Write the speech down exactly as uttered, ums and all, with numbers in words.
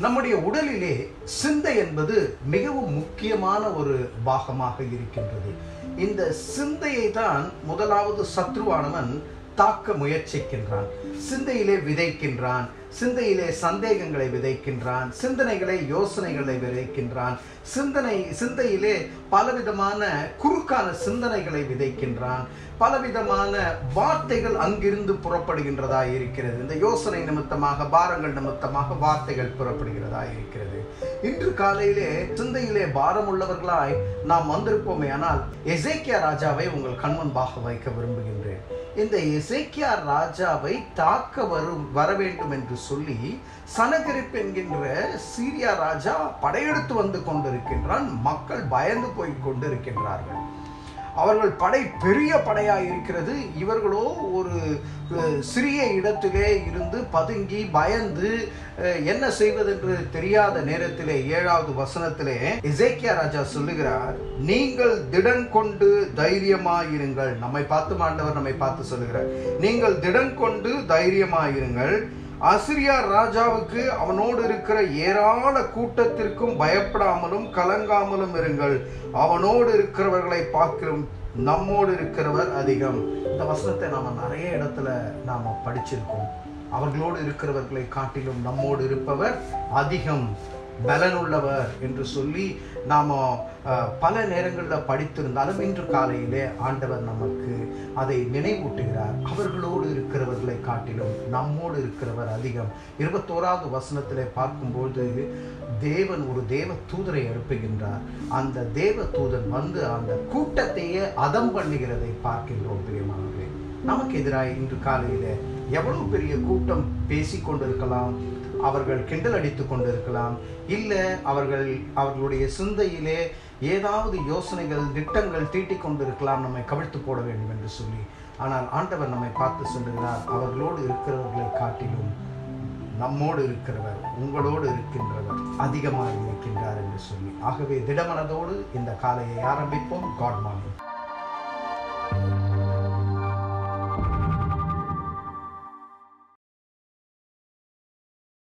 நம்முடைய உடலிலே சிந்தை என்பது மிகவும் முக்கியமான ஒரு பாகமாக இருக்கின்றது. இந்த சிந்தையை தான் முதலாவது சத்ருவானவன் தாக்க முயற்சிக்கின்றான். சிந்தையிலே விதைக்கின்றான், சிந்தையிலே சந்தேகங்களை விதைக்கின்றான், சிந்தனைகளை யோசனைகளை விதைக்கின்றான், சிந்தனை சிந்தையிலே பலவிதமான குறுக்கான சிந்தனைகளை விதைக்கின்றான். பலவிதமான வார்த்தைகள் அங்கிருந்து புறப்படுகின்றதா இருக்கிறது. இந்த யோசனை நிமித்தமாக, பாரங்கள் நிமித்தமாக வார்த்தைகள் புறப்படுகிறதா இருக்கிறது. இன்று காலையிலே சிந்தையிலே பாரம் உள்ளவர்களாய் நாம் வந்திருப்போமே. ஆனால் எசேக்கியா ராஜாவை உங்கள் கண்முன்பாக வைக்க விரும்புகின்றேன். இந்த எசேக்கியா ராஜாவை தாக்க வரும் வர வேண்டும் என்று சொல்லி சனகரிப் என்கின்ற சீரியா ராஜா படையெடுத்து வந்து கொண்டிருக்கின்றான். மக்கள் பயந்து போய் கொண்டிருக்கின்றார்கள். அவர்கள் படை பெரிய படையாக இருக்கிறது. இவர்களோ ஒரு சிறிய இடத்திலே இருந்து பதுங்கி பயந்து என்ன செய்வதென்று தெரியாத நேரத்திலே ஏழாவது வசனத்திலே எசேக்கியா ராஜா சொல்லுகிறார், நீங்கள் திடன் கொண்டு தைரியமாயிருங்கள். நம்மை பார்த்து ஆண்டவர் நம்மை பார்த்து சொல்லுகிறார், நீங்கள் திடன் கொண்டு தைரியமாயிருங்கள். அசிரியா ராஜாவுக்கு அவனோடு இருக்கிற ஏராள கூட்டத்திற்கும் பயப்படாமலும் கலங்காமலும் இருங்கள். அவனோடு இருக்கிறவர்களை பார்க்கிறோம், நம்மோடு இருக்கிறவர் அதிகம். இந்த வசனத்தை நாம நிறைய இடத்துல நாம படிச்சிருக்கோம். அவர்களோடு இருக்கிறவர்களை காட்டிலும் நம்மோடு இருப்பவர் அதிகம் பலனுள்ளவர் என்று சொல்லி நாம் பல நேரங்களில் படித்திருந்தாலும் இன்று காலையிலே ஆண்டவர் நமக்கு அதை நினைவூட்டுகிறார். அவர்களோடு இருக்கிறவர்களை காட்டிலும் நம்மோடு இருக்கிறவர் அதிகம். இருபத்தோராவது வசனத்திலே பார்க்கும்போது தேவன் ஒரு தேவ தூதரை எழுப்புகின்றார். அந்த தேவ தூதன் வந்து அந்த கூட்டத்தையே அதம் பண்ணுகிறதை பார்க்கின்றோம். பிரியமானவர்களே, நமக்கு எதிராக இன்று காலையிலே எவ்வளவு பெரிய கூட்டம் பேசி கொண்டிருக்கலாம், அவர்கள் கிண்டல் அடித்து கொண்டிருக்கலாம், இல்லை அவர்கள் அவர்களுடைய சிந்தையிலே ஏதாவது யோசனைகள் திட்டங்கள் தீட்டிக் கொண்டிருக்கலாம், நம்மை கவிழ்த்து போட வேண்டும் என்று சொல்லி. ஆனால் ஆண்டவர் நம்மை பார்த்து சொல்லுகிறார், அவர்களோடு இருக்கிறவர்களை காட்டிலும் நம்மோடு இருக்கிறவர், உங்களோடு இருக்கின்றவர் அதிகமாக இருக்கின்றார் என்று சொல்லி. ஆகவே திடமனதோடு இந்த காலையை ஆரம்பிப்போம். Good morning.